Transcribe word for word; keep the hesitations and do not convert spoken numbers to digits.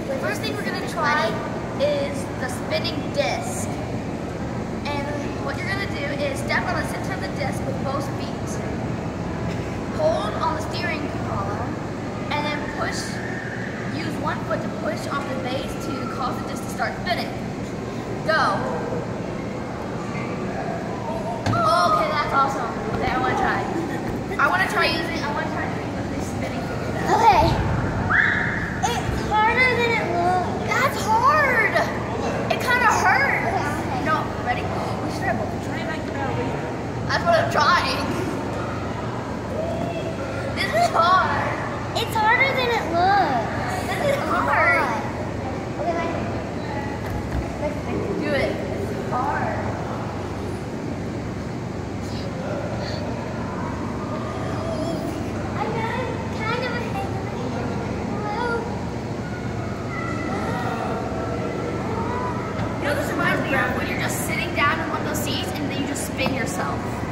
First thing we're gonna try is the spinning disc. And what you're gonna do is step on the center of the disc with both feet. Hold on the steering column, and then push. Use one foot to push off the base to cause the disc to start spinning. Go. Oh, okay, that's awesome. Okay, I want to try. I want to try using. I want to try doing this spinning figure. Okay. It's harder than it looks. That's hard. It kind of hurts. Okay, okay. No, ready? We should try both. Try like that. That's what I'm trying. This is hard. It's harder than it looks. This is hard. Okay, my turn. Do it. It's hard. I got kind of a hang of it. Hello. You know, this reminds me of when you're just sitting down in one of those seats and then you just spin yourself.